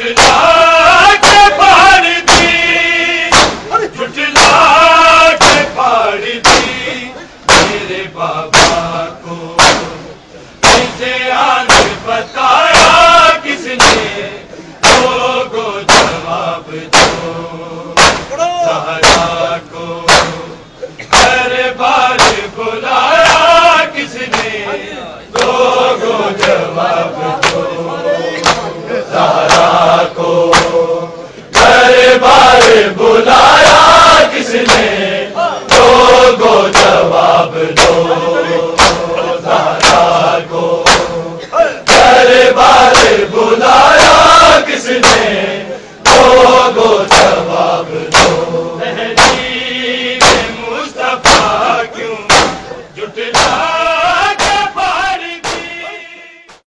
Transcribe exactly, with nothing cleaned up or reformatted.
جھٹلا کے پھاڑ دی، جھٹلا کے پھاڑ دی میرے بابا کو، کیسے آج بتا